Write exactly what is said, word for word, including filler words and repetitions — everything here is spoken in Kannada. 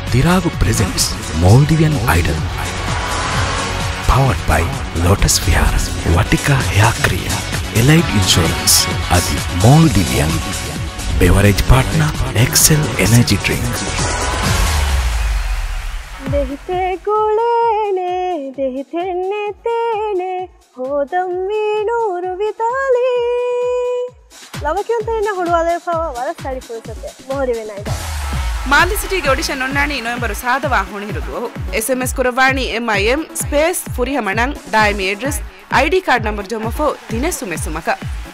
Diragu presents Maldivian Idol. Powered by Lotus Vihara, Vatika Hair Cream, Elite Insurance, Adi Maldivian. Beverage partner, Excel Energy Drink. Dehite gulene, dehite netene, hodam veenuru vitali. Lava kyun tharina hodwale pawa wala sari purusate. Maldivian Idol. ಮಾಲ್ದಿ ಸಿಟಿಗೆ ಆಡಿಷನ್ ಒನ್ನಾಣಿ ನವೆಂಬರ್ ಸಾದವಾ ಹೊಣಿರುದು ಎಸ್ ಎಂ ಎಸ್ ಕುರವಾಣಿ ಎಂ ಐ ಎಂ ಸ್ಪೇಸ್ ಫುರಿಹ ಮಣಂಗ್ ಡಾಯಮಿ ಅಡ್ರೆಸ್ ಐಡಿ ಕಾರ್ಡ್ ನಂಬರ್ ಜೊಮಫೋ ದಿನೆ ಸುಮೆ ಸುಮಕ